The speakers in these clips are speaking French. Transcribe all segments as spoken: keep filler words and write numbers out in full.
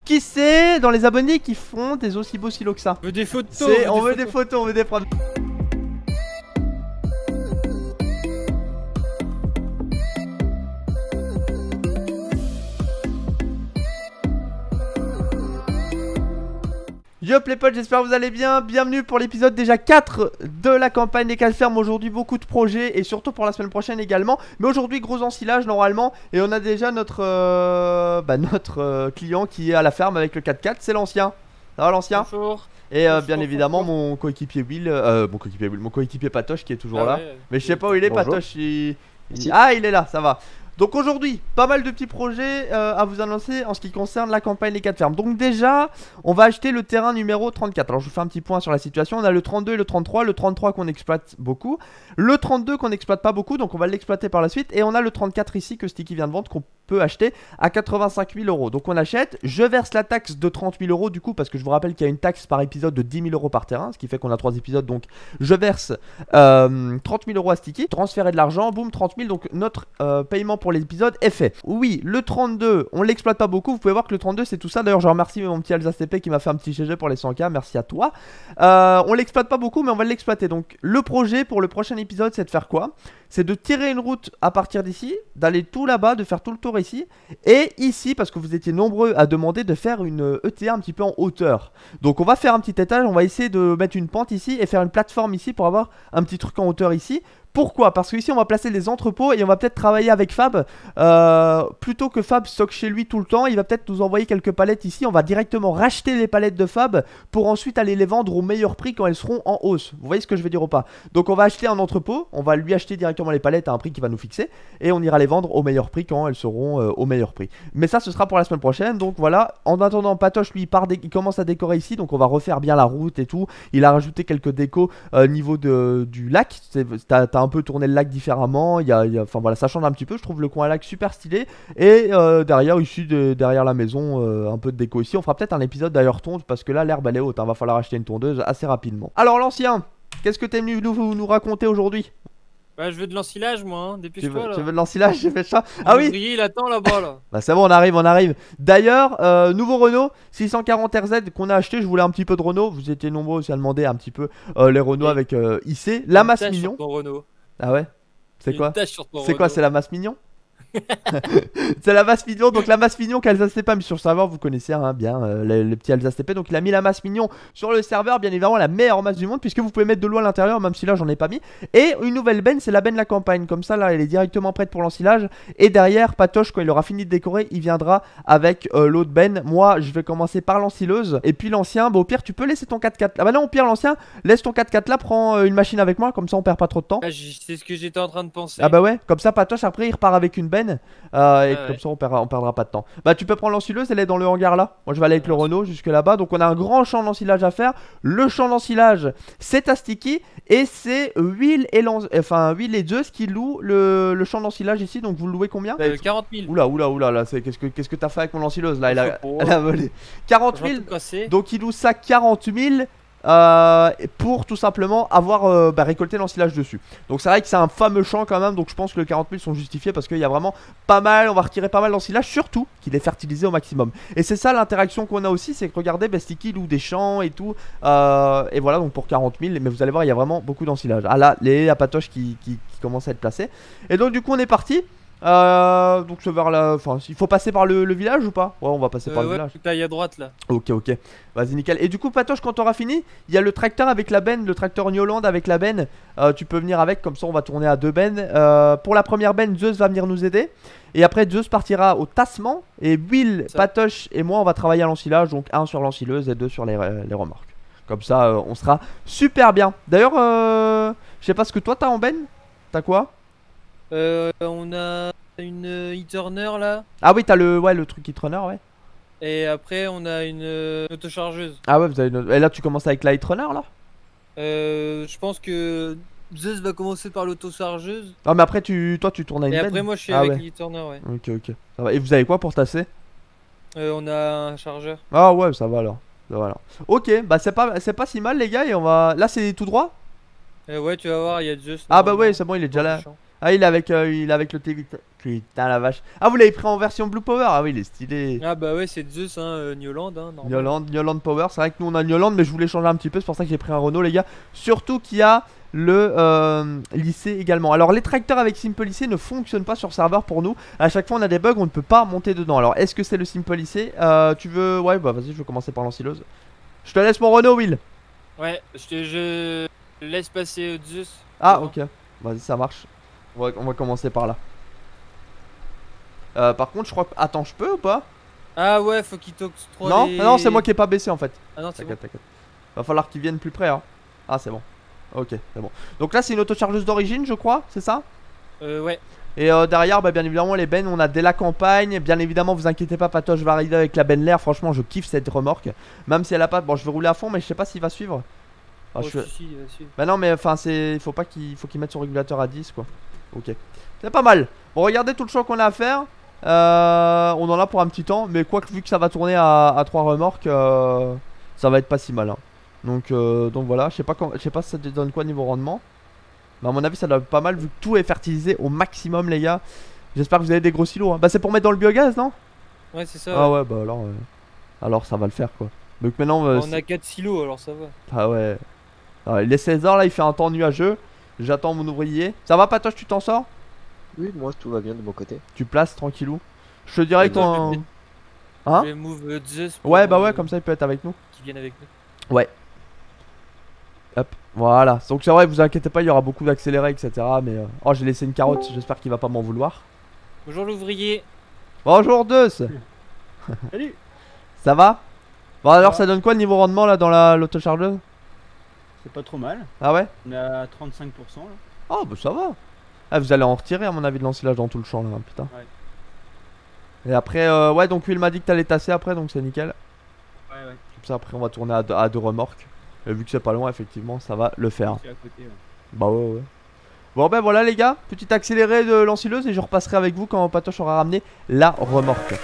Qui c'est dans les abonnés qui font des aussi beaux silos que ça? On veut des photos. On veut des photos, on veut des preuves. Yop les potes, j'espère que vous allez bien. Bienvenue pour l'épisode déjà quatre de la campagne des quatre fermes. Aujourd'hui beaucoup de projets et surtout pour la semaine prochaine également. Mais aujourd'hui gros ensilage normalement. Et on a déjà notre, euh, bah, notre euh, client qui est à la ferme avec le quatre quatre. C'est l'ancien. Ça va l'ancien? Bonjour. Et euh, bonjour, bien évidemment bonjour. mon coéquipier Will, euh, mon coéquipier Will, mon coéquipier Patoche qui est toujours Ah là. ouais, Mais je sais pas où il est. Bonjour. Patoche il... il- Ici. Ah il est là, ça va. Donc aujourd'hui, pas mal de petits projets euh, à vous annoncer en ce qui concerne la campagne des quatre fermes. Donc déjà, on va acheter le terrain numéro trente-quatre. Alors je vous fais un petit point sur la situation. On a le trente-deux et le trente-trois. Le trente-trois qu'on exploite beaucoup. Le trente-deux qu'on n'exploite pas beaucoup, donc on va l'exploiter par la suite. Et on a le trente-quatre ici que Sticky vient de vendre, qu'on peut acheter à quatre-vingt-cinq mille euros. Donc on achète, je verse la taxe de trente mille euros du coup, parce que je vous rappelle qu'il y a une taxe par épisode de dix mille euros par terrain, ce qui fait qu'on a trois épisodes. Donc je verse euh, trente mille euros à Sticky, transférer de l'argent, boum, trente mille. Donc notre euh, paiement pour l'épisode est fait. Oui, le trente-deux, on l'exploite pas beaucoup. Vous pouvez voir que le trente-deux, c'est tout ça. D'ailleurs, je remercie mon petit Alsace T P qui m'a fait un petit G G pour les cent K. Merci à toi. Euh, on l'exploite pas beaucoup, mais on va l'exploiter. Donc, le projet pour le prochain épisode, c'est de faire quoi? C'est de tirer une route à partir d'ici, d'aller tout là-bas, de faire tout le tour ici. Et ici, parce que vous étiez nombreux à demander de faire une E T A un petit peu en hauteur. Donc, on va faire un petit étage. On va essayer de mettre une pente ici et faire une plateforme ici pour avoir un petit truc en hauteur ici. Pourquoi? Parce que ici on va placer des entrepôts et on va peut-être travailler avec Fab. euh, Plutôt que Fab stocke chez lui tout le temps, il va peut-être nous envoyer quelques palettes ici. On va directement racheter les palettes de Fab pour ensuite aller les vendre au meilleur prix quand elles seront en hausse. Vous voyez ce que je veux dire ou pas? Donc on va acheter un entrepôt, on va lui acheter directement les palettes à un prix qui va nous fixer. Et on ira les vendre au meilleur prix quand elles seront euh, au meilleur prix. Mais ça ce sera pour la semaine prochaine. Donc voilà, en attendant Patoche lui il, part dé- il commence à décorer ici. Donc on va refaire bien la route et tout. Il a rajouté quelques décos au niveau de, du lac. T'as un peu tourné le lac différemment, il y a, il y a, enfin voilà, ça change un petit peu. Je trouve le coin à lac super stylé. Et euh, derrière, ici, de, derrière la maison, euh, un peu de déco ici. On fera peut-être un épisode d'ailleurs tonde parce que là, l'herbe elle est haute. Hein, va falloir acheter une tondeuse assez rapidement. Alors, l'ancien, qu'est-ce que t'es venu nous, nous raconter aujourd'hui? Bah, je veux de l'ensilage, moi. Hein. Tu Dépêche-toi veux, là. tu veux de l'ensilage? J'ai fait ça. Ah oui! Il attend là-bas là. Bah c'est bon, on arrive, on arrive. D'ailleurs, euh, nouveau Renault six cent quarante R Z qu'on a acheté. Je voulais un petit peu de Renault. Vous étiez nombreux aussi à demander un petit peu euh, les Renault Et- avec euh, I C. La Une masse tache mignon. sur ton Renault. Ah ouais? C'est Une quoi? tache sur ton C'est quoi? Renault. C'est la masse mignon? C'est la masse mignon. Donc la masse mignon qu'Alsace T P, mais sur le serveur vous connaissez hein, bien euh, les, les petits Alsace T P. Donc il a mis la masse mignon sur le serveur, bien évidemment la meilleure masse du monde, puisque vous pouvez mettre de l'eau à l'intérieur, même si là j'en ai pas mis. Et une nouvelle benne, c'est la benne la campagne. Comme ça là elle est directement prête pour l'ensilage. Et derrière Patoche, quand il aura fini de décorer, il viendra avec euh, l'autre benne. Moi je vais commencer par l'ensileuse. Et puis l'ancien, bah au pire tu peux laisser ton quatre quatre. Ah bah non, au pire l'ancien, laisse ton quatre quatre là, prends euh, une machine avec moi, comme ça on perd pas trop de temps. Ah, j- c'est ce que j'étais en train de penser. Ah bah ouais, comme ça Patoche après il repart avec une benne euh, et Ah comme ouais. ça on perdra, on perdra pas de temps. Bah tu peux prendre l'ensileuse, elle est dans le hangar là. Moi je vais aller avec le Renault jusque là-bas. Donc on a un grand champ d'ensilage à faire. Le champ d'ensilage c'est à Sticky et c'est Will et Lan- enfin Will et Zeus qui louent le, le champ d'ensilage ici. Donc vous le louez combien? Euh, quarante mille. Oula oula oula là, c'est qu'est-ce que qu'est-ce que t'as fait avec mon ensileuse là? Elle a, Oh. elle a volé quarante mille. Tout cassé. Donc il loue ça quarante mille euh, pour tout simplement avoir euh, bah, récolté l'ensilage dessus. Donc c'est vrai que c'est un fameux champ quand même. Donc je pense que les quarante mille sont justifiés parce qu'il y a vraiment pas mal, on va retirer pas mal d'ensilage, surtout qu'il est fertilisé au maximum. Et c'est ça l'interaction qu'on a aussi, c'est que regardez, bah, Sticky loue des champs et tout euh, et voilà, donc pour quarante mille. Mais vous allez voir, il y a vraiment beaucoup d'ensilage. Ah là, les apatoches qui, qui, qui commencent à être placés. Et donc du coup on est parti. Euh, donc c'est vers la... Enfin, il faut passer par le, le village ou pas? Ouais, on va passer Euh, par le ouais, village. tout aille à droite là. Ok, ok. Vas-y, nickel. Et du coup, Patoche, quand t'auras fini, il y a le tracteur avec la benne, le tracteur Newland avec la benne. Euh, tu peux venir avec, comme ça on va tourner à deux bennes. Euh, pour la première benne, Zeus va venir nous aider. Et après, Zeus partira au tassement. Et Will, Ça. Patoche et moi, on va travailler à l'ensilage. Donc un sur l'ensileuse et deux sur les, les remorques. Comme ça, euh, on sera super bien. D'ailleurs, euh, je sais pas ce que toi t'as en benne. T'as quoi? Euh, on a une euh, e-turner là. Ah oui, t'as le, ouais, le truc Hitrunner, ouais. Et après, on a une euh, autochargeuse. Ah ouais, vous avez une... Et là, tu commences avec la Hitrunner, là? Euh, je pense que Zeus va commencer par l'autochargeuse. Ah, mais après, tu... toi, tu tournes à une Et benne. après, moi, je suis Ah avec ouais. l'e-turner, ouais. Ok, ok. Ça va. Et vous avez quoi pour tasser? Euh, on a un chargeur. Ah ouais, ça va alors. Ça va alors. Ok, bah c'est pas, c'est pas si mal les gars et on va... Là c'est tout droit? Euh, ouais, tu vas voir, il y a Zeus. Ah bah normalement, ouais, c'est bon, il est déjà dans le là. champ. Ah, il est avec, euh, il est avec le T huit. Putain la vache. Ah, vous l'avez pris en version Blue Power? Ah oui, il est stylé. Ah bah ouais, c'est Zeus, hein, euh, Newland. Hein, normal. Newland, Newland Power. C'est vrai que nous on a Newland, mais je voulais changer un petit peu. C'est pour ça que j'ai pris un Renault, les gars. Surtout qu'il y a le euh, lycée également. Alors, les tracteurs avec Simple Lycée ne fonctionnent pas sur serveur pour nous. À chaque fois, on a des bugs, on ne peut pas monter dedans. Alors, est-ce que c'est le Simple Lycée? euh, Tu veux. Ouais, bah vas-y, je vais commencer par l'ensileuse. Je te laisse mon Renault, Will. Ouais, je, te, je laisse passer euh, Zeus. Ah, Devant. ok. Vas-y, ça marche. On va, on va commencer par là. Euh, par contre, je crois que. Attends, je peux ou pas? Ah ouais, faut qu'il toque trois. Non, les... ah non, c'est moi qui ai pas baissé en fait. Ah non, c'est bon. T'inquiète, t'inquiète. Va falloir qu'ils viennent plus près. Hein. Ah, c'est bon. Ok, c'est bon. Donc là, c'est une autochargeuse d'origine, je crois, c'est ça? Euh, ouais. Et euh, derrière, bah, bien évidemment, les bennes, on a dès la campagne. Bien évidemment, vous inquiétez pas, Patoche va arriver avec la Benlair. Franchement, je kiffe cette remorque. Même si elle a pas. Bon, je vais rouler à fond, mais je sais pas s'il va suivre. Ah, Oh, je suis- si, si, il va suivre. Bah non, mais enfin, c'est. Il faut pas qu'il faut qu'il mette son régulateur à dix, quoi. Ok. C'est pas mal. Bon, regardez tout le champ qu'on a à faire. Euh, on en a pour un petit temps. Mais quoi que vu que ça va tourner à, à trois remorques, euh, ça va être pas si mal. Hein. Donc, euh, donc voilà. Je sais pas, quand, je sais pas si ça te donne quoi niveau rendement. Mais à mon avis, ça doit être pas mal vu que tout est fertilisé au maximum, les gars. J'espère que vous avez des gros silos. Hein. Bah, c'est pour mettre dans le biogaz, non? Ouais, c'est ça. Ah ouais. ouais, bah alors. euh, Alors, ça va le faire, quoi. Donc maintenant. euh, On a quatre silos, alors ça va. Ah ouais. Ah, il est seize heures là, il fait un temps nuageux. J'attends mon ouvrier. Ça va, Patoche, tu t'en sors? Oui, moi tout va bien de mon côté. Tu places tranquillou. Je te dirais que Ouais, ton. je Hein? Je vais move euh, Zeus. pour, Ouais, bah ouais, euh, comme ça il peut être avec nous. Qu'il vienne avec nous. Hop, voilà. Donc c'est vrai, vous inquiétez pas, il y aura beaucoup d'accélérés, et cetera. Mais. euh, Oh, j'ai laissé une carotte, j'espère qu'il va pas m'en vouloir. Bonjour l'ouvrier. Bonjour, Deus. Salut. Ça va? Bon, alors va. ça donne quoi le niveau rendement là dans la l'autochargeuse? C'est pas trop mal. Ah ouais? On est à trente-cinq pour cent là. Oh, bah ça va. Ah, vous allez en retirer à mon avis de l'ensilage dans tout le champ là, putain. Ouais. Et après, euh, ouais, donc Will m'a dit que t'allais tasser après, donc c'est nickel. Ouais, ouais. Comme ça, après, on va tourner à deux, à deux remorques. Et vu que c'est pas loin, effectivement, ça va le faire. C'est à côté. Ouais. Bah ouais, ouais. Bon, ben voilà, les gars. Petit accéléré de l'ensileuse et je repasserai avec vous quand Patoche aura ramené la remorque.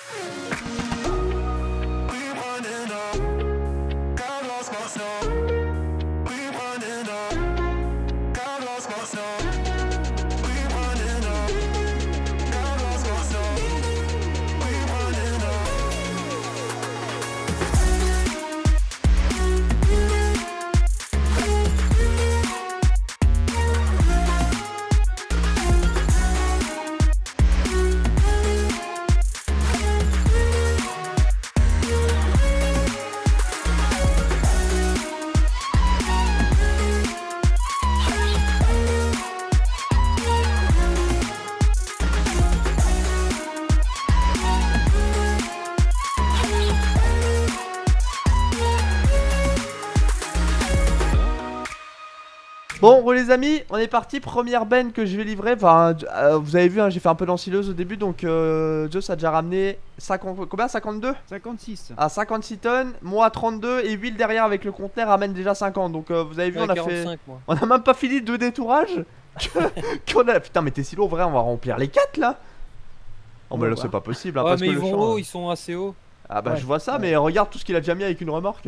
Bon, les amis, on est parti. Première benne que je vais livrer. Enfin, euh, vous avez vu, hein, j'ai fait un peu d'ensileuse au début. Donc, euh, Zeus a déjà ramené cinquante, combien? cinquante-deux? cinquante-six. À cinquante-six tonnes. Moi, trente-deux. Et Will derrière avec le conteneur ramène déjà cinquante. Donc, euh, vous avez vu, Ouais, on a quarante-cinq, fait. moi. On a même pas fini deux détourages. que- qu'on a... Putain, mais tes silos, en vrai, on va remplir les quatre là. Oh, On mais va là, voir. c'est pas possible. Hein, Ouais, parce mais que ils le vont champ, haut, euh, ils sont assez hauts. Ah, bah, Ouais, je vois ça, ouais. mais regarde tout ce qu'il a déjà mis avec une remorque.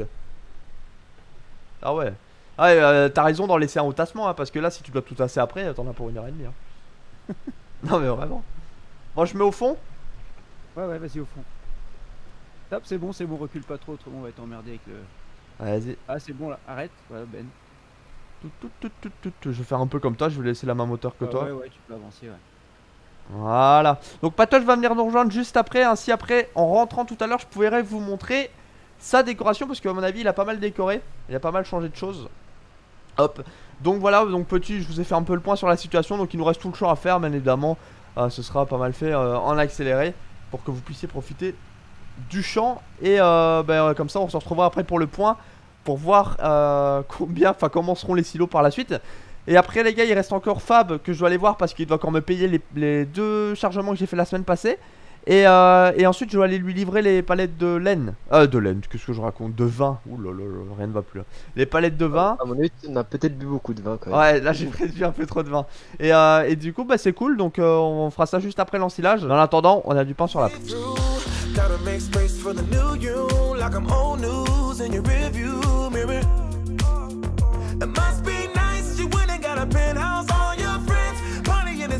Ah, ouais. Ah, et, euh, t'as raison d'en laisser un au tassement, hein, parce que là, si tu dois tout tasser après, t'en as pour une heure et demie. Hein. Non, mais vraiment. Bon, je mets au fond. Ouais, ouais, vas-y au fond. Top, c'est bon, c'est bon, recule pas trop, autrement on va être emmerdé avec le. Vas-y. Ah, c'est bon là, arrête. Voilà, Ben. Tout, tout, tout, tout, tout, tout. Je vais faire un peu comme toi, je vais laisser la même hauteur que Ah, toi. Ouais, ouais, tu peux avancer, ouais. Voilà. Donc Patoche va venir nous rejoindre juste après. Ainsi après, en rentrant tout à l'heure, je pourrais vous montrer sa décoration parce qu'à mon avis, il a pas mal décoré. Il a pas mal changé de choses. Hop. Donc voilà. Donc petit, je vous ai fait un peu le point sur la situation. Donc il nous reste tout le champ à faire, bien évidemment. Euh, ce sera pas mal fait euh, en accéléré pour que vous puissiez profiter du champ. Et euh, ben, comme ça, on se retrouvera après pour le point pour voir euh, combien, enfin comment seront les silos par la suite. Et après les gars, il reste encore Fab que je dois aller voir parce qu'il doit encore me payer les, les deux chargements que j'ai fait la semaine passée. Et, euh, et ensuite je dois aller lui livrer les palettes de laine. Euh de laine, qu'est-ce que je raconte? De vin. Ouh là là là, rien ne va plus là. Les palettes de vin. À mon avis, on a peut-être bu beaucoup de vin quand même. Ouais, là j'ai prévu un peu trop de vin. Et, euh, et du coup bah c'est cool, donc euh, on fera ça juste après l'ensilage. Dans l'attendant, on a du pain sur la planche. Gotta make space for the new you, like I'm old news in your rearview mirror. It must be nice, you went and got a penthouse, all your friends, party in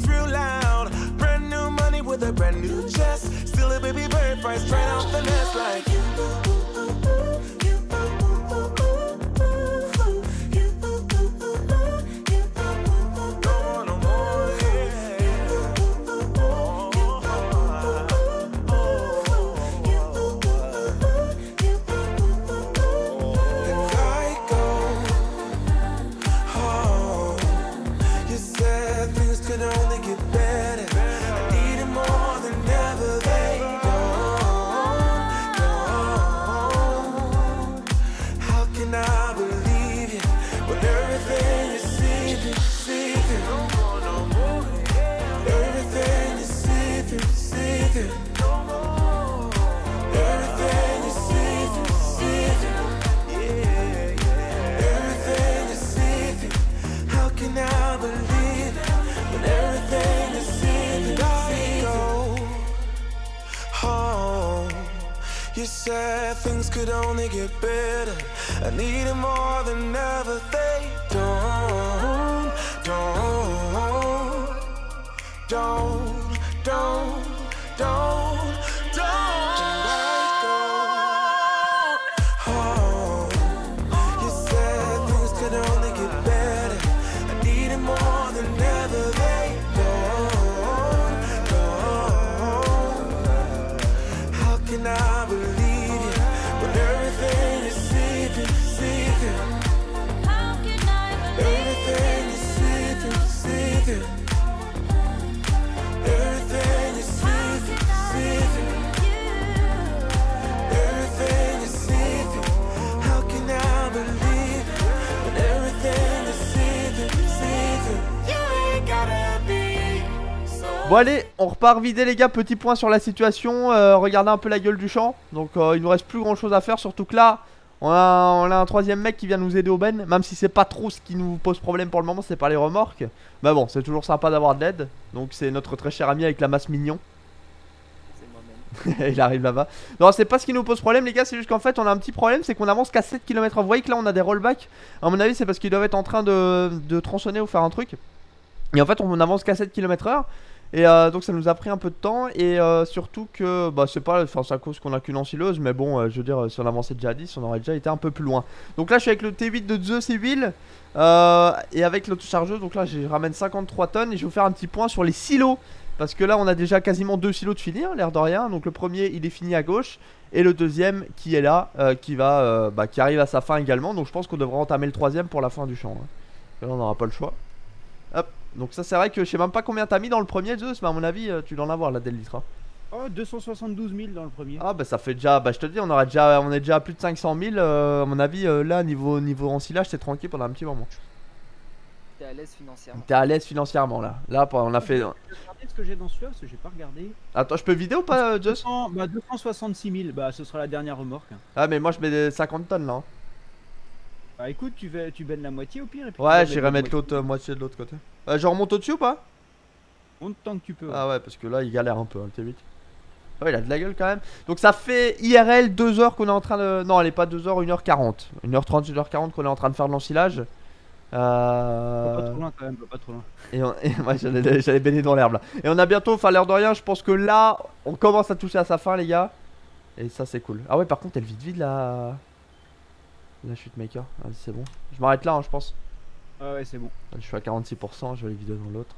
right straight out the nest like. You said things could only get better. I need it more than ever. They don't, don't, don't, don't, don't, don't. Oh, you said things could only get better. I need it more than ever. They don't, don't. How can I? Bon allez, on repart vider les gars, petit point sur la situation, euh, regardez un peu la gueule du champ. Donc euh, il nous reste plus grand chose à faire, surtout que là on a, on a un troisième mec qui vient nous aider au ben. Même si c'est pas trop ce qui nous pose problème pour le moment, c'est pas les remorques. Mais bon, c'est toujours sympa d'avoir de l'aide. Donc c'est notre très cher ami avec la masse mignon. C'est moi-même. Il arrive là-bas. Non, c'est pas ce qui nous pose problème les gars, c'est juste qu'en fait on a un petit problème, c'est qu'on avance qu'à sept kilomètres heure. Vous voyez que là on a des rollbacks. À mon avis c'est parce qu'ils doivent être en train de, de tronçonner ou faire un truc. Et en fait on avance qu'à sept kilomètres heure. Et euh, donc ça nous a pris un peu de temps. Et euh, surtout que bah c'est pas, enfin c'est à cause qu'on a qu'une ensileuse. Mais bon euh, je veux dire, si on avançait déjà à dix, on aurait déjà été un peu plus loin. Donc là je suis avec le T huit de Zeus Civil euh, et avec l'autochargeuse. Donc là je ramène cinquante-trois tonnes. Et je vais vous faire un petit point sur les silos, parce que là on a déjà quasiment deux silos de finir, l'air de rien. Donc le premier il est fini à gauche, et le deuxième qui est là, euh, qui va euh, bah, qui arrive à sa fin également. Donc je pense qu'on devrait entamer le troisième pour la fin du champ, hein. Là on n'aura pas le choix. Hop. Donc ça c'est vrai que je sais même pas combien t'as mis dans le premier Zeus, mais à mon avis tu dois en avoir là dès le litre. Oh, deux cent soixante-douze mille dans le premier. Ah bah ça fait déjà, bah je te dis on aurait déjà, on est déjà à plus de cinq cent mille euh, à mon avis. euh, là niveau, niveau ensilage c'est tranquille pendant un petit moment. T'es à l'aise financièrement. T'es à l'aise financièrement là. Là on a fait... J'ai regardé ce que j'ai dans celui-là parce que j'ai pas regardé. Attends, je peux vider ou pas Zeus? Bah deux cent soixante-six mille, bah ce sera la dernière remorque. Ah mais moi je mets des cinquante tonnes là, hein. Bah écoute, tu, vas, tu bennes la moitié au pire et puis Ouais, j'irai mettre l'autre moitié de l'autre côté. Euh, je remonte au-dessus ou pas? Monte tant que tu peux. Ah ouais, parce que là il galère un peu hein, le T huit. Ouais, il a de la gueule quand même. Donc ça fait I R L deux heures qu'on est en train de... Non, elle est pas deux heures, une heure quarante. une heure trente, une heure quarante qu'on est en train de faire de l'ensilage. Euh... Pas trop loin quand même, pas trop loin. Et, on... et ouais, j'allais baigner dans l'herbe là. Et on a bientôt, enfin l'air de rien, je pense que là on commence à toucher à sa fin les gars. Et ça c'est cool. Ah ouais, par contre elle vide vide la... La chute maker, vas-y c'est bon. Je m'arrête là hein, je pense. Ah ouais c'est bon. Je suis à quarante-six pour cent, je vais les vider dans l'autre.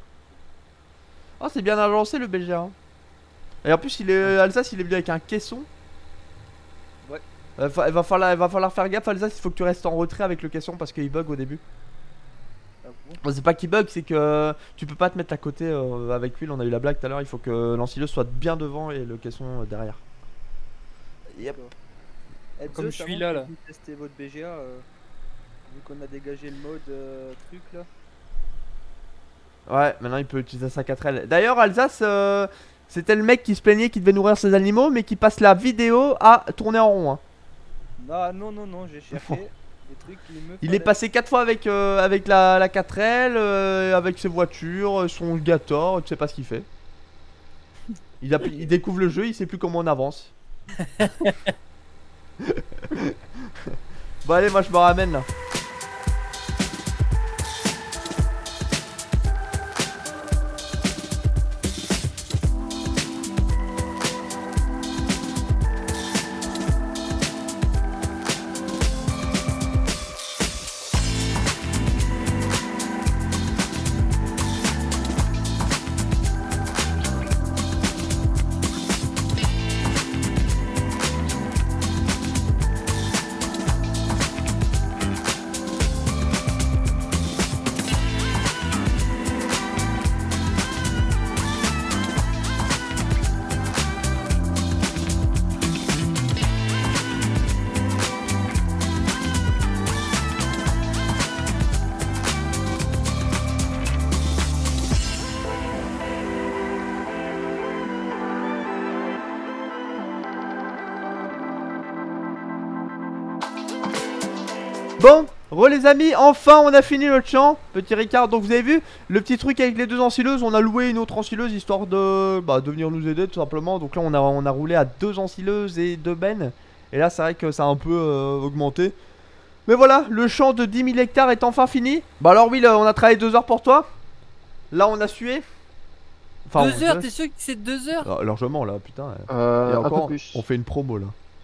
Oh c'est bien agencé le B G A hein. Et en plus il est... Alsace il est venu avec un caisson. Ouais. euh, Il va falloir, il va falloir faire gaffe Alsace, il faut que tu restes en retrait avec le caisson parce qu'il bug au début. Ah bon? Bon, c'est pas qu'il bug, c'est que tu peux pas te mettre à côté euh, avec lui, on a eu la blague tout à l'heure, il faut que l'ensileuse soit bien devant et le caisson euh, derrière. Yep. Eh, Comme Zeus, je suis avant là, que là. vous testez votre B G A, euh, vu qu'on a dégagé le mode euh, truc là. Ouais, maintenant il peut utiliser sa quatre L. D'ailleurs, Alsace, euh, c'était le mec qui se plaignait qu'il devait nourrir ses animaux, mais qui passe la vidéo à tourner en rond. Hein. Non, non, non, non, j'ai cherché des trucs qui me. Il est passé quatre fois avec, euh, avec la, la quatre L, euh, avec ses voitures, son Gator, tu sais pas ce qu'il fait. Il, a, il découvre le jeu, il sait plus comment on avance. Bon allez, moi je me ramène là. Bon, re les amis, enfin on a fini notre champ. Petit Ricard, donc vous avez vu le petit truc avec les deux ensileuses. On a loué une autre ensileuse histoire de, bah, de venir nous aider tout simplement. Donc là on a, on a roulé à deux ensileuses et deux bennes. Et là c'est vrai que ça a un peu euh, augmenté. Mais voilà, le champ de dix mille hectares est enfin fini. Bah alors Will, on a travaillé deux heures pour toi. Là on a sué. Deux on- heures, t'es sûr que c'est deux heures? Ah, largement là, putain. Euh, Et un encore, peu plus. on fait une promo là.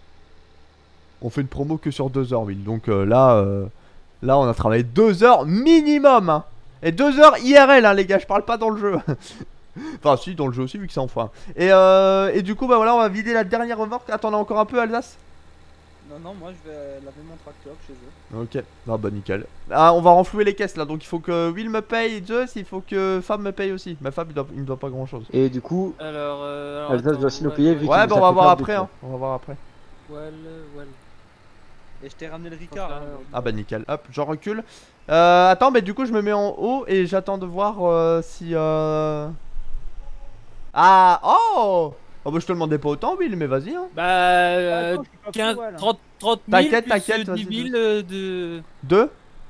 On fait une promo que sur deux heures, Will. Donc euh, là, euh, là, on a travaillé deux heures minimum. Hein. Et deux heures I R L, hein, les gars. Je parle pas dans le jeu. Enfin, si, dans le jeu aussi, vu que c'est en fois. Et, euh, et du coup, bah voilà, on va vider la dernière remorque. Attendez encore un peu, Alsace. Non, non, moi je vais laver mon tracteur chez eux. Ok, ah bah nickel. Ah, on va renflouer les caisses là. Donc il faut que Will me paye, Zeus. Il faut que Fab me paye aussi. Mais Fab, il, doit, il me doit pas grand chose. Et du coup, Alors, euh, alors, Alsace attends, doit aussi nous ouais, payer ouais, vu Ouais, qu'il bah nous on a va fait voir perdre après. du Hein. On va voir après. Well, well. Et je t'ai ramené le Ricard. hein. Ah bah nickel, hop, j'en recule. Euh, attends, mais du coup je me mets en haut et j'attends de voir euh, si... Euh... Ah, oh Oh bah je te demandais pas autant, Will, mais vas-y hein. Bah, euh, Attends, je suis pas quinze, fou, ouais, là. trente, trente mille T'inquiète, plus, t'inquiète, euh, vas-y, dix mille euh, de... Deux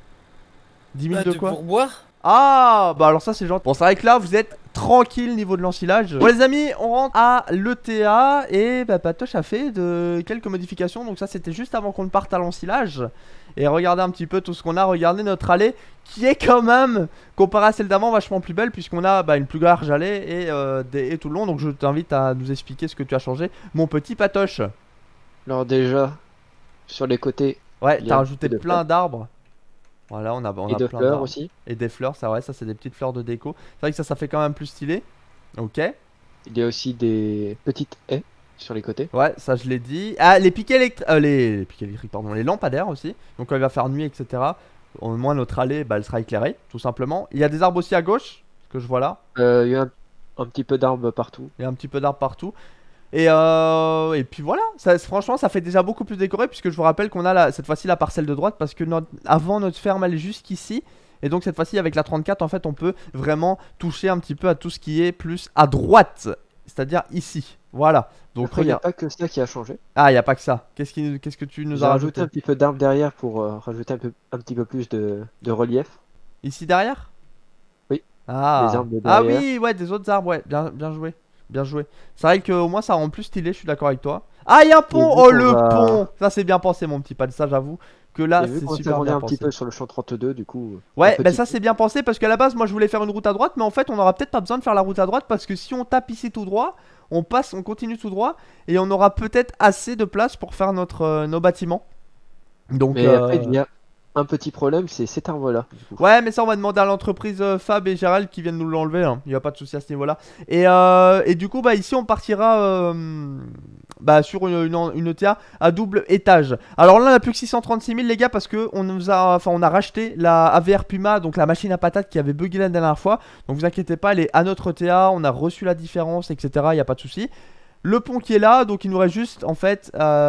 dix mille bah, de de quoi pourboire. Ah, bah alors ça c'est gentil. Bon, c'est vrai que là vous êtes tranquille niveau de l'ensilage. Bon les amis, on rentre à l'E T A et bah Patoche a fait de quelques modifications. Donc ça c'était juste avant qu'on ne parte à l'ensilage. Et regardez un petit peu tout ce qu'on a. Regardez notre allée qui est quand même, comparé à celle d'avant, vachement plus belle. Puisqu'on a bah, une plus large allée et euh, des haies tout le long. Donc je t'invite à nous expliquer ce que tu as changé, mon petit Patoche. Alors déjà, sur les côtés, Ouais, Il y t'as a un rajouté peu de plein d'arbres. Voilà, on a, on et a de plein fleurs d'arbres. aussi. Et des fleurs, ça ouais, ça c'est des petites fleurs de déco. C'est vrai que ça, ça fait quand même plus stylé. Ok. Il y a aussi des petites haies sur les côtés. Ouais, ça je l'ai dit. Ah, les piquets électriques, euh, les... les piquets électriques, pardon, les lampadaires aussi. Donc quand il va faire nuit, et cetera. Au moins notre allée, bah, elle sera éclairée, tout simplement. Il y a des arbres aussi à gauche, que je vois là. Euh, il y a un, un petit peu d'arbres partout. Il y a un petit peu d'arbres partout. Et, euh, et puis voilà, ça, franchement ça fait déjà beaucoup plus décoré. Puisque je vous rappelle qu'on a la, cette fois-ci la parcelle de droite. Parce que notre, avant notre ferme elle est jusqu'ici. Et donc cette fois-ci avec la trente-quatre en fait on peut vraiment toucher un petit peu à tout ce qui est plus à droite. C'est-à-dire ici, voilà. Donc Après, il n'y a regarde. pas que ça qui a changé. Ah, il n'y a pas que ça. Qu'est-ce qui- qu'est-ce que tu nous J'ai as rajouté rajouté un petit peu d'arbres derrière pour euh, rajouter un, peu, un petit peu plus de, de relief. Ici derrière? Oui. Ah. Des arbres de Ah derrière. oui, ouais, des autres arbres, ouais. Bien, bien joué. Bien joué. C'est vrai qu'au moins ça rend plus stylé, je suis d'accord avec toi. Ah, il y a un pont! vu Oh, qu'on le va- pont! Ça, c'est bien pensé, mon petit pad. Ça, j'avoue que là, Et vu c'est qu'on s'est super rendu bien un petit pensé. peu sur le champ trente-deux, du coup. Ouais, un bah petit ça c'est bien pensé parce qu'à la base moi je voulais faire une route à droite, mais en fait on aura peut-être pas besoin de faire la route à droite parce que si on tape ici tout droit, on passe, on continue tout droit et on aura peut-être assez de place pour faire notre, euh, nos bâtiments. Donc Mais euh, après, il y a un petit problème, c'est cet arbre-là. du coup. ouais, mais ça on va demander à l'entreprise euh, Fab et Gérald qui viennent nous l'enlever, hein. Il n'y a pas de souci à ce niveau-là. Et, euh, et du coup bah ici on partira euh, bah, sur une, une, une E T A à double étage. Alors là on a plus que six cent trente-six mille les gars parce que on nous a, enfin on a racheté la A V R Puma, donc la machine à patates qui avait bugué la dernière fois. Donc vous inquiétez pas, elle est à notre E T A, on a reçu la différence, et cetera. Il n'y a pas de souci. Le pont qui est là, donc il nous reste juste en fait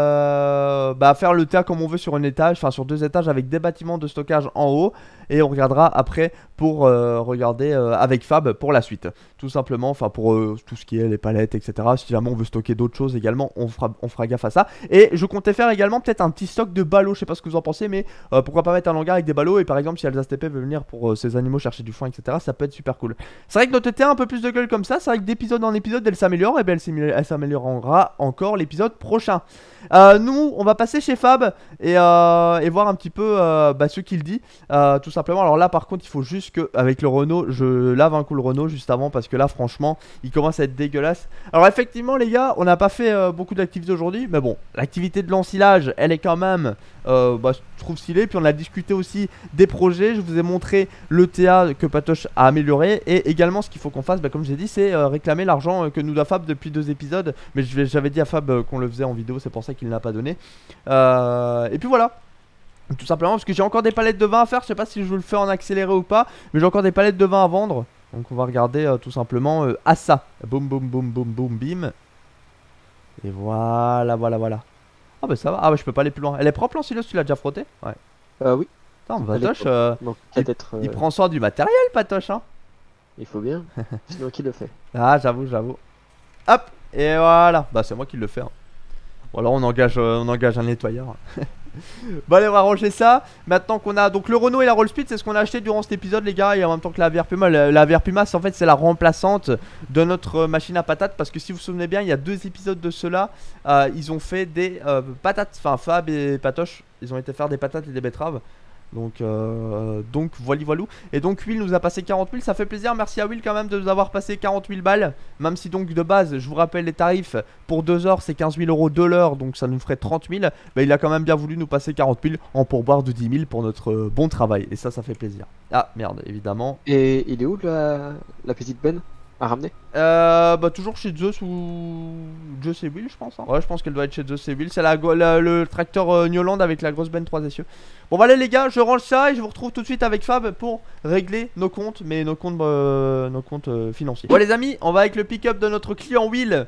euh, bah, faire le T A comme on veut sur un étage, enfin sur deux étages avec des bâtiments de stockage en haut. Et on regardera après pour euh, regarder euh, avec Fab pour la suite. Tout simplement, enfin pour euh, tout ce qui est les palettes, et cetera. Si jamais on veut stocker d'autres choses également, on fera, on fera gaffe à ça. Et je comptais faire également peut-être un petit stock de ballots, je sais pas ce que vous en pensez, mais euh, pourquoi pas mettre un hangar avec des ballots. Et par exemple, si Alsace T P veut venir pour euh, ses animaux chercher du foin, et cetera, ça peut être super cool. C'est vrai que notre T A a un peu plus de gueule comme ça. C'est vrai que d'épisode en épisode, elle s'améliore. Et bien elle s'améliorera encore l'épisode prochain. Euh, nous, on va passer chez Fab et, euh, et voir un petit peu euh, bah, ce qu'il dit. Euh, tout simplement. Alors là, par contre, il faut juste que, avec le Renault, je lave un coup le Renault juste avant parce que là, franchement, il commence à être dégueulasse. Alors, effectivement, les gars, on n'a pas fait euh, beaucoup d'activités aujourd'hui, mais bon, l'activité de l'ensilage, elle est quand même, euh, bah, je trouve stylée. Puis on a discuté aussi des projets. Je vous ai montré le T A que Patoche a amélioré et également ce qu'il faut qu'on fasse, bah, comme j'ai dit, c'est euh, réclamer l'argent que nous doit Fab depuis deux épisodes. Mais j'avais dit à Fab euh, qu'on le faisait en vidéo, c'est pour ça qu'il ne l'a pas donné. Euh, et puis voilà. Tout simplement parce que j'ai encore des palettes de vin à faire. Je sais pas si je vous le fais en accéléré ou pas, mais j'ai encore des palettes de vin à vendre. Donc on va regarder euh, tout simplement euh, à ça. Boum boum boum boum boum bim. Et voilà voilà voilà. Ah bah ça va. Ah bah je peux pas aller plus loin. Elle est propre l'ensileuse, tu l'as déjà frotté? Ouais. Euh, oui, Attends, Elle est Patoche, propre. euh, donc peut-être. il euh, prend soin du matériel, Patoche, hein. Il faut bien. Sinon, qui le fait? Ah j'avoue j'avoue. Hop. Et voilà. Bah c'est moi qui le fais, hein. Ou alors on engage, euh, on engage un nettoyeur. Bon allez, on va ranger ça. Maintenant qu'on a donc le Renault et la Roll Speed, c'est ce qu'on a acheté durant cet épisode les gars. Et en même temps que la V R Puma. La, la V R Puma en fait c'est la remplaçante de notre machine à patates. Parce que si vous vous souvenez bien, il y a deux épisodes de cela, euh, ils ont fait des euh, patates. Enfin Fab et Patoche, ils ont été faire des patates et des betteraves. Donc, euh, donc voilà, voilou. Et donc Will nous a passé quarante mille, ça fait plaisir. Merci à Will quand même de nous avoir passé quarante mille balles. Même si donc de base, je vous rappelle les tarifs, pour deux heures c'est quinze mille euros de l'heure, donc ça nous ferait trente mille. Bah, il a quand même bien voulu nous passer quarante mille en pourboire de dix mille pour notre euh, bon travail. Et ça, ça fait plaisir. Ah merde, évidemment. Et il est où la, la petite benne à ramener? Euh, bah toujours chez Zeus ou Zeus et Will je pense hein. Ouais je pense qu'elle doit être chez Zeus et Will. C'est la, la, le tracteur euh, Newland avec la grosse benne trois essieux. Bon bah allez les gars, je range ça et je vous retrouve tout de suite avec Fab pour régler nos comptes. Mais nos comptes, euh, nos comptes euh, financiers. Bon les amis, on va avec le pick-up de notre client Will.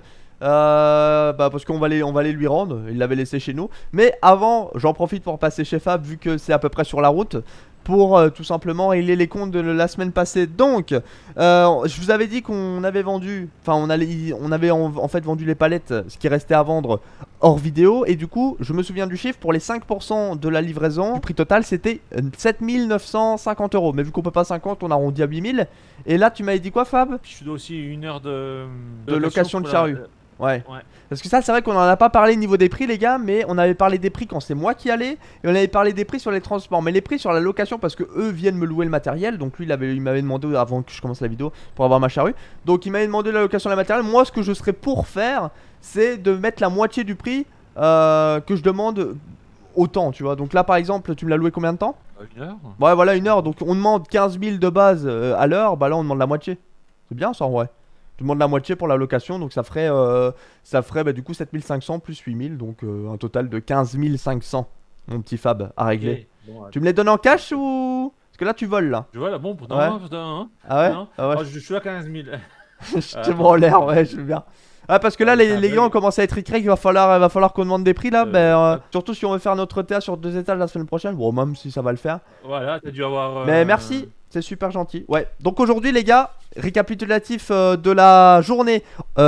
Euh, bah parce qu'on va aller, on va aller lui rendre. Il l'avait laissé chez nous. Mais avant, j'en profite pour passer chez Fab vu que c'est à peu près sur la route. Pour euh, tout simplement régler les comptes de la semaine passée. Donc euh, je vous avais dit qu'on avait vendu, enfin on, allait, on avait en, en fait vendu les palettes, ce qui restait à vendre hors vidéo. Et du coup je me souviens du chiffre, pour les cinq pour cent de la livraison, le prix total c'était sept mille neuf cent cinquante euros. Mais vu qu'on peut pas cinquante, on arrondit à huit mille. Et là tu m'avais dit quoi Fab? Je dois aussi une heure de, de, de location de charrue. La... Ouais. ouais. Parce que ça c'est vrai qu'on en a pas parlé niveau des prix les gars. Mais on avait parlé des prix quand c'est moi qui allais. Et on avait parlé des prix sur les transports. Mais les prix sur la location, parce que eux viennent me louer le matériel. Donc lui il avait, il m'avait demandé avant que je commence la vidéo pour avoir ma charrue. Donc il m'avait demandé la location de la matériel. Moi ce que je serais pour faire, c'est de mettre la moitié du prix euh, que je demande autant tu vois. Donc là par exemple tu me l'as loué combien de temps? Une heure. Ouais voilà, une heure. Donc on demande quinze mille de base euh, à l'heure. Bah là on demande la moitié. C'est bien ça en vrai. Tu demandes la moitié pour la location, donc ça ferait, euh, ça ferait bah, du coup sept mille cinq cents plus huit mille, donc euh, un total de quinze mille cinq cents, mon petit Fab, à régler. Okay. Bon, ouais. Tu me les donnes en cash ou... Parce que là tu voles là. Je vole là, bon, pour ouais. un, pour un, ah ouais, non. ah ouais. Oh, je, je suis à quinze mille. Je te prends l'air, ouais, je veux bien. Ah parce que là les, les gars on commence à être ric-rac, il va falloir, va falloir qu'on demande des prix là, euh, bah, euh, surtout si on veut faire notre T A sur deux étages la semaine prochaine, bon même si ça va le faire. Voilà, t'as dû avoir... Euh... Mais merci, c'est super gentil. Ouais, donc aujourd'hui les gars, récapitulatif euh, de la journée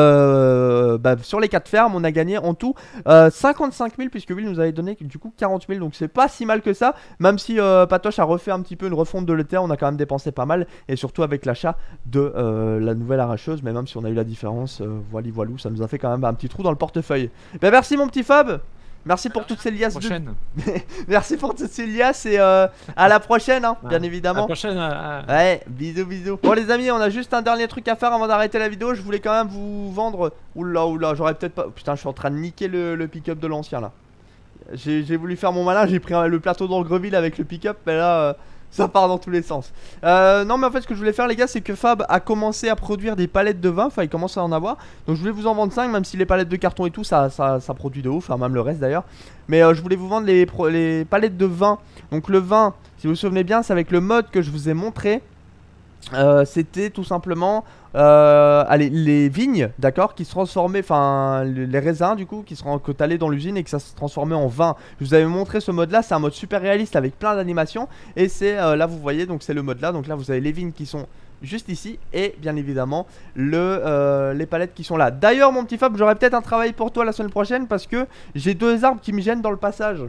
euh, bah, sur les quatre fermes, on a gagné en tout euh, cinquante-cinq mille puisque Will nous avait donné du coup quarante mille, donc c'est pas si mal que ça. Même si euh, Patoche a refait un petit peu une refonte de l'E T A, on a quand même dépensé pas mal. Et surtout avec l'achat de euh, la nouvelle arracheuse, mais même si on a eu la différence, euh, voilà, voilà, ça nous a fait quand même un petit trou dans le portefeuille. Ben merci mon petit Fab. Merci pour toutes ces liasses. De... Merci pour toutes ces liasses et euh, à la prochaine, hein, bien évidemment. À la prochaine. Euh... Ouais, bisous, bisous. Bon, les amis, on a juste un dernier truc à faire avant d'arrêter la vidéo. Je voulais quand même vous vendre. Oula, oula, j'aurais peut-être pas. Putain, je suis en train de niquer le, le pick-up de l'ancien là. J'ai voulu faire mon malin. J'ai pris un, le plateau d'Angreville avec le pick-up, mais là. Euh... Ça part dans tous les sens. euh, Non mais en fait ce que je voulais faire les gars, c'est que Fab a commencé à produire des palettes de vin. Enfin il commence à en avoir. Donc je voulais vous en vendre cinq. Même si les palettes de carton et tout ça, ça, ça produit de ouf. Enfin même le reste d'ailleurs. Mais euh, je voulais vous vendre les, les palettes de vin. Donc le vin, si vous vous souvenez bien, c'est avec le mode que je vous ai montré. Euh, C'était tout simplement euh, allez, les vignes, d'accord, qui se transformaient, enfin les raisins du coup, qui seront que t'allais dans l'usine et que ça se transformait en vin. Je vous avais montré ce mode là, c'est un mode super réaliste avec plein d'animations. Et c'est euh, là vous voyez, donc c'est le mode là. Donc là vous avez les vignes qui sont juste ici et bien évidemment le, euh, les palettes qui sont là. D'ailleurs mon petit Fab, j'aurai peut-être un travail pour toi la semaine prochaine parce que j'ai deux arbres qui me gênent dans le passage.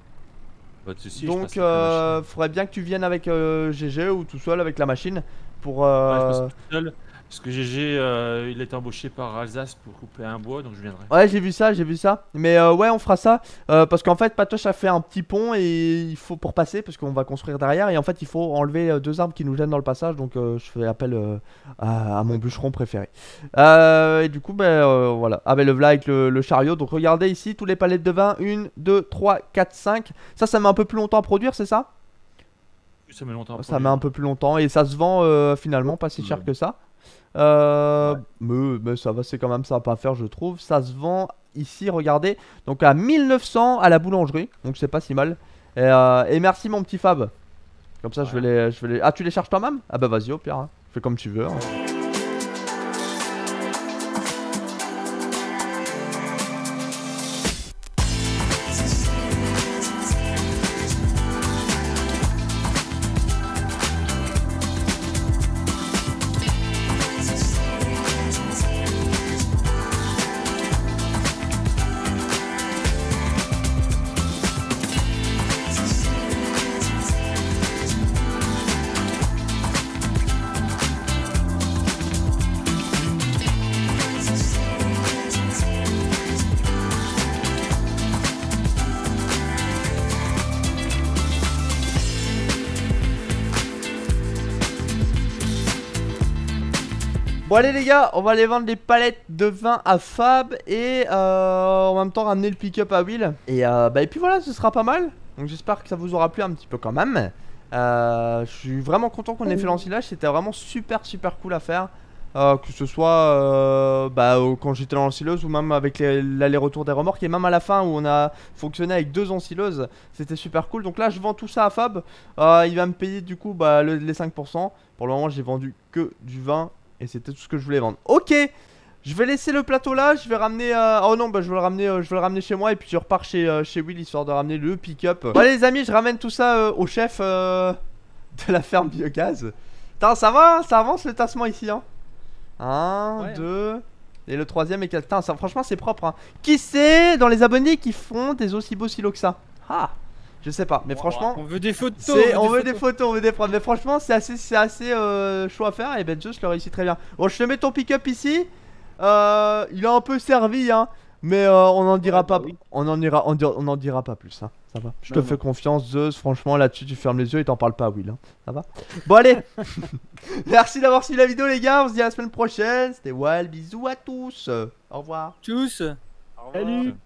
Pas de soucis, donc euh, faudrait bien que tu viennes avec euh, G G ou tout seul avec la machine pour euh... ouais, je passe tout seul. Parce que G G euh, il est embauché par Alsace pour couper un bois, donc je viendrai. Ouais j'ai vu ça, j'ai vu ça. Mais euh, ouais on fera ça euh, parce qu'en fait Patoche a fait un petit pont et il faut pour passer parce qu'on va construire derrière. Et en fait il faut enlever euh, deux arbres qui nous gênent dans le passage. Donc euh, je fais appel euh, à, à mon bûcheron préféré. euh, Et du coup bah euh, voilà. Ah bah le voilà avec le, le chariot. Donc regardez ici tous les palettes de vin. un, deux, trois, quatre, cinq. Ça ça met un peu plus longtemps à produire, c'est ça? Ça met longtemps à Ça met un peu plus longtemps et ça se vend euh, finalement pas si cher que ça. Euh, ouais. mais, mais ça va, c'est quand même sympa à faire je trouve. Ça se vend ici, regardez, donc à mille neuf cents à la boulangerie. Donc c'est pas si mal. Et, euh, et merci mon petit Fab. Comme ça ouais. je, vais les, je vais les... Ah tu les charges toi-même? Ah bah vas-y au pire hein. Fais comme tu veux hein. Bon allez les gars, on va aller vendre les palettes de vin à Fab et euh, en même temps ramener le pick-up à Will. Et, euh, bah, et puis voilà, ce sera pas mal. Donc j'espère que ça vous aura plu un petit peu quand même. Euh, je suis vraiment content qu'on ait fait l'ensilage, c'était vraiment super super cool à faire. Euh, que ce soit euh, bah, euh, quand j'étais dans l'ensileuse ou même avec l'aller-retour des remorques et même à la fin où on a fonctionné avec deux ensileuses, c'était super cool. Donc là je vends tout ça à Fab, euh, il va me payer du coup bah, le, les cinq pour cent. Pour le moment j'ai vendu que du vin et c'était tout ce que je voulais vendre. Ok, je vais laisser le plateau là, je vais ramener... Euh... Oh non, bah je vais le ramener, euh, je vais le ramener chez moi et puis je repars chez, euh, chez Will histoire de ramener le pick-up. Bon allez les amis, je ramène tout ça euh, au chef euh, de la ferme biogaz. Putain ça va, ça avance le tassement ici hein. un, Ouais. deux et le troisième et quatre. Putain, ça, franchement c'est propre hein. Qui c'est dans les abonnés qui font des aussi beaux silos que ça? Ah, je sais pas, mais franchement On veut des photos. c'est- on veut des photos, on veut des preuves. Mais franchement c'est assez, c'est assez euh, chaud à faire. Et Ben Just le réussit très bien. Bon je te mets ton pick-up ici. euh, Il a un peu servi hein. Mais euh, on en dira Ouais, pas, bah oui. on en ira, on, dir- on en dira pas plus hein. Ça va. Je te Non, fais non. confiance Zeus. Franchement là-dessus tu fermes les yeux et t'en parles pas à Will hein. Ça va. Bon allez. Merci d'avoir suivi la vidéo les gars. On se dit à la semaine prochaine. C'était Wal. Bisous à tous. Au revoir. Tous. Salut.